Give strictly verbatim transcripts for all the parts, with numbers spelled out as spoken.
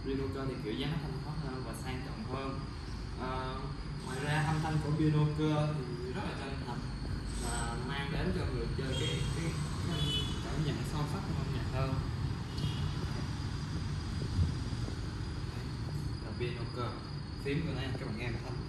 Binocker thì kiểu dáng thanh thoát hơn và sang trọng hơn. À, ngoài ra âm thanh của Binocker thì rất là chân thật và mang đến cho người chơi cái cái, cái cảm nhận sâu sắc của âm nhạc hơn. Là Binocker phím của này các bạn nghe một thanh.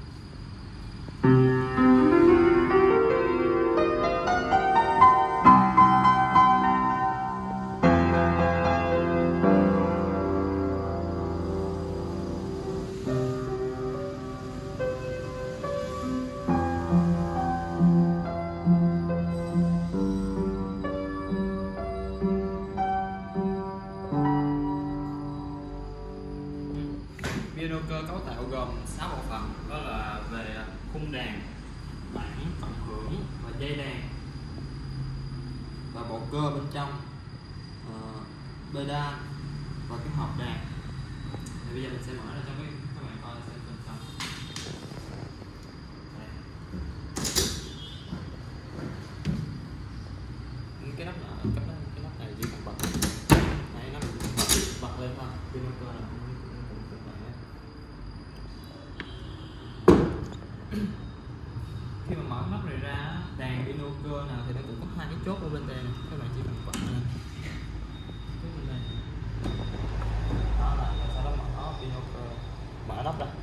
Binocker cấu tạo gồm sáu bộ phận, đó là về khung đàn, bản, cộng hưởng và dây đàn và bộ cơ bên trong, uh, pedal và cái hộp đàn. Thì bây giờ mình sẽ mở ra cho các các bạn coi xem bên trong. Đây. Cái nắp này, cái nắp, cái nắp này chỉ cần bật, này nó bật, bật lên thôi. Binocker là khi mà mở nắp này ra, đàn Binocker nào thì nó cũng có hai cái chốt ở bên đây này, các bạn chỉ cần bật lên cái bên đây đó là sau đó mở Binocker, mở nắp ra.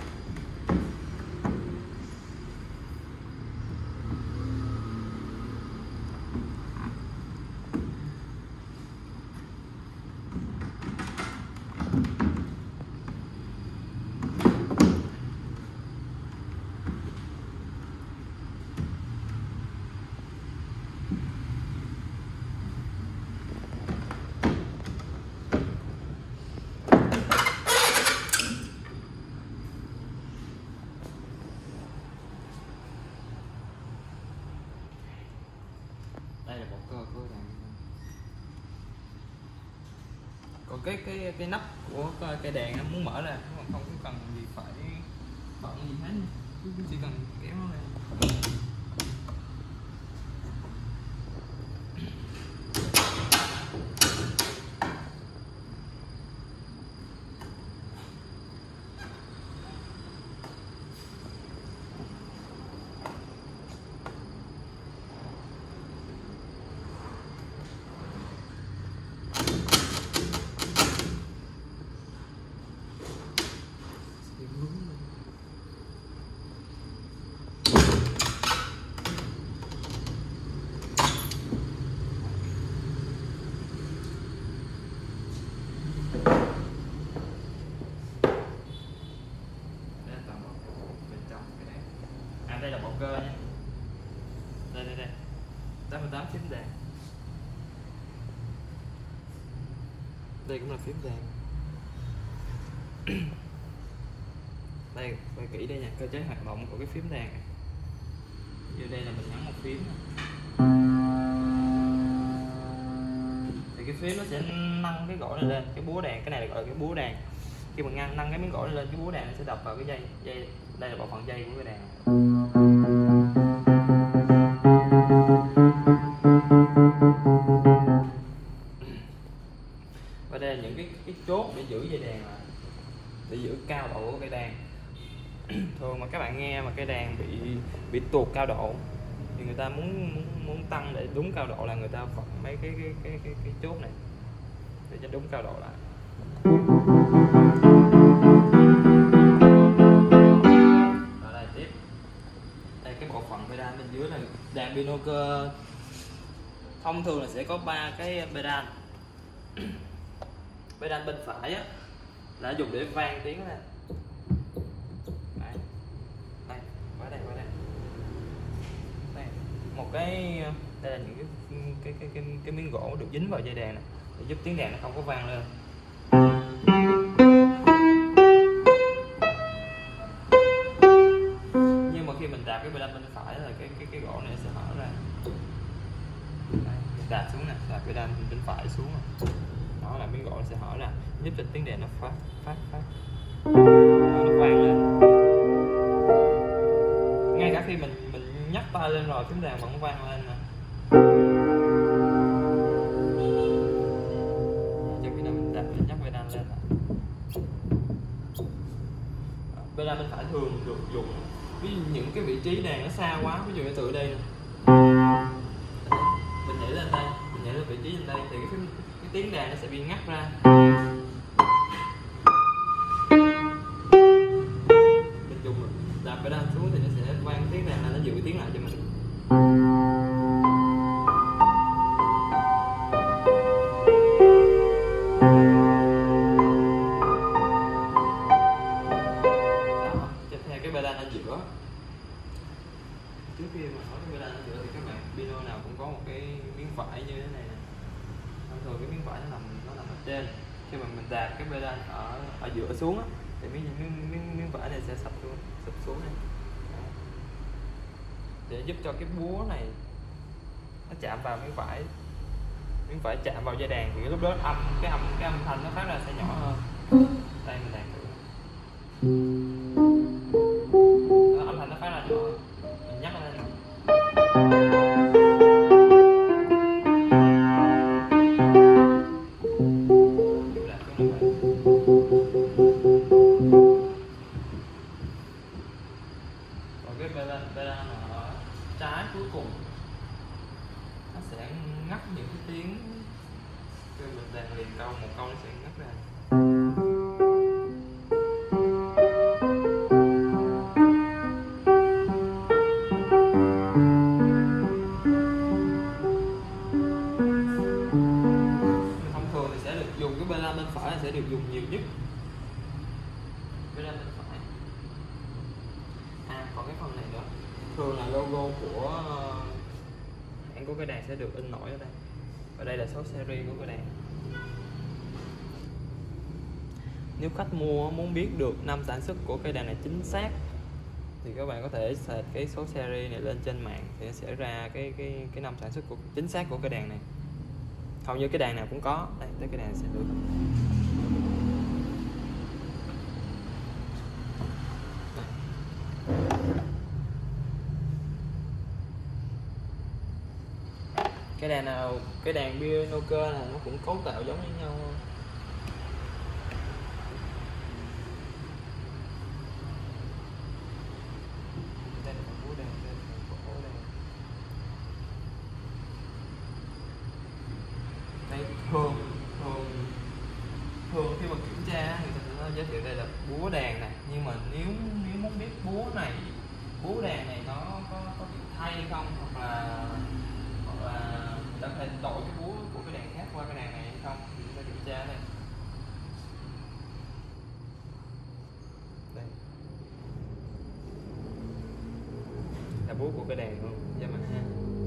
Đây là bộ cơ của đàn. Còn cái cái cái nắp của cây đàn nó muốn mở ra, mà không có cần gì phải bận gì hết, chỉ cần kéo nó ra. Đây là bộ cơ nha. Đây đây đây. tám mươi tám phím đàn. Đây cũng là phím đàn. Đây, quay kỹ đây nha, cơ chế hoạt động của cái phím đàn này. Như đây là mình nhấn một phím này. Thì cái phím nó sẽ nâng cái gỗ này lên, cái búa đàn, cái này là gọi là cái búa đàn. Khi mà nâng nâng cái miếng gỗ này lên, cái búa đàn nó sẽ đập vào cái dây, dây. Đây là bộ phận dây của cái đàn. Và đây là những cái cái chốt để giữ dây đàn lại, để giữ cao độ của cây đàn. Thường mà các bạn nghe mà cây đàn bị bị tuột cao độ thì người ta muốn muốn, muốn tăng để đúng cao độ là người ta vặn mấy cái cái cái cái, cái chốt này để cho đúng cao độ lại. Rồi đây tiếp. Đây cái bộ phận pedal bên dưới này, đàn Binocker thông thường là sẽ có ba cái pedal. Pedal bên phải á là dùng để vang tiếng ra. Đây, đây, qua đây, qua đây. Đây, một cái đây là những cái cái cái cái, cái miếng gỗ được dính vào dây đàn này để giúp tiếng đàn nó không có vang lên. Nhưng mà khi mình đạp cái pedal bên phải là cái cái cái gỗ này sẽ hở ra. Đây, đạp xuống nè, đạp pedal bên phải xuống nè. Đó là miếng gỗ sẽ hở ra, giúp cho tiếng đàn nó phát phát phát đó, nó vang lên. Ngay cả khi mình mình nhấc tay lên rồi tiếng đàn vẫn vang lên nè. Cho khi nào mình đạp mình nhấc pedal lên nè. pedal bên phải thường được dùng ví dụ những cái vị trí đàn nó xa quá, ví dụ như từ đây nè, mình nhảy lên đây, mình nhảy lên vị trí lên đây thì cái, phím, cái tiếng đàn nó sẽ bị ngắt ra. Mình dùng đạp pedal xuống thì nó sẽ vang tiếng đàn là nó giữ tiếng lại cho mình. Trước khi mà nói cái pedal ở giữa thì các bạn piano nào cũng có một cái miếng vải như thế này nè. Thông thường cái miếng vải nó nằm nó nằm ở trên, khi mà mình đạp cái pedal ở ở giữa xuống á, thì miếng miếng miếng, miếng vải này sẽ sập xuống sụp xuống này. Đó. Để giúp cho cái búa này nó chạm vào miếng vải, miếng vải chạm vào dây đàn thì lúc đó âm cái âm cái âm thanh nó phát ra sẽ nhỏ hơn. Đây mình đàn thử. Đó, âm thanh nó phát ra nhỏ hơn. Mình nhắc lên. Còn cái pedal pedal ở trái cuối cùng nó sẽ ngắt những cái tiếng, khi mình đàn liền câu một câu nó sẽ ngắt ra. Dùng cái pedal bên phải sẽ được dùng nhiều nhất. Pedal bên phải. À còn cái phần này nữa, thường là logo của hãng của cái đàn sẽ được in nổi ở đây. Và đây là số series của cái đàn. Nếu khách mua muốn biết được năm sản xuất của cái đàn này chính xác thì các bạn có thể search cái số series này lên trên mạng thì nó sẽ ra cái cái cái năm sản xuất của chính xác của cái đàn này. Hầu như cái đàn nào cũng có. Đây, tới cái đàn sẽ được. Cái đàn nào, cái đàn Bionoker này nó cũng cấu tạo giống như nhau. Đây là búa đàn, đây là búa đàn. Đây thường thường thường khi mà kiểm tra thì nó giới thiệu đây là búa đàn nè, nhưng mà nếu nếu muốn biết búa này búa đàn này nó có có bị thay hay không, hoặc là hoặc là ta có thể đổi cái búa của cái đàn khác qua cái đàn này hay không thì chúng ta kiểm tra đây. Đây là búa của cái đàn luôn, Yamaha.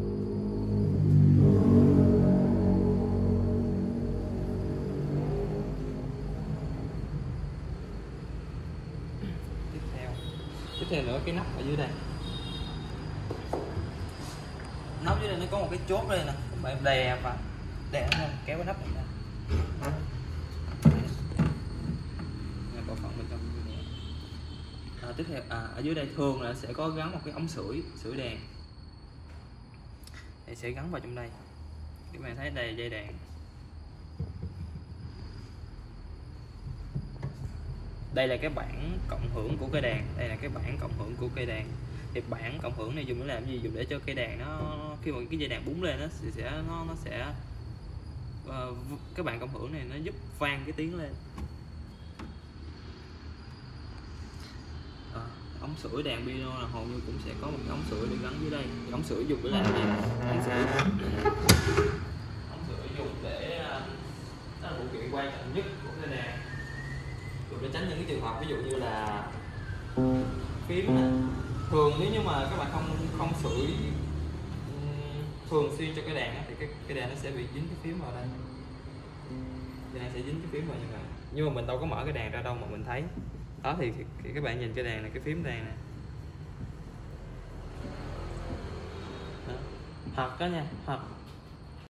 Tiếp theo nữa cái nắp ở dưới đây, nắp dưới đây nó có một cái chốt đây nè, các bạn đè và đè nó lên, kéo cái nắp này ra. Bộ phận bên trong như này. À, tiếp theo à, ở dưới đây thường là sẽ có gắn một cái ống sưởi sưởi đèn, đây sẽ gắn vào trong đây. Các bạn thấy đây là dây đèn, đây là cái bảng cộng hưởng của cây đàn, đây là cái bảng cộng hưởng của cây đàn. Thì bảng cộng hưởng này dùng để làm gì? Dùng để cho cây đàn nó khi mà cái dây đàn búng lên nó sẽ nó nó sẽ uh, cái bảng cộng hưởng này nó giúp vang cái tiếng lên. À, ống sưởi đàn piano là hầu như cũng sẽ có một cái ống sưởi được gắn dưới đây. Thì ống sưởi dùng để làm gì? Ống sưởi ống sưởi dùng để đó là phụ kiện quan trọng nhất của cây đàn, để tránh những cái trường hợp ví dụ như là phím này. Thường nếu như mà các bạn không không sưởi thường xuyên cho cái đàn thì cái cái đàn nó sẽ bị dính cái phím vào đây, đàn sẽ dính cái phím vào như vậy. Nhưng mà mình đâu có mở cái đàn ra đâu mà mình thấy đó, thì, thì, thì các bạn nhìn cái đàn này, cái phím đàn này đó. Hoặc đó nha, hoặc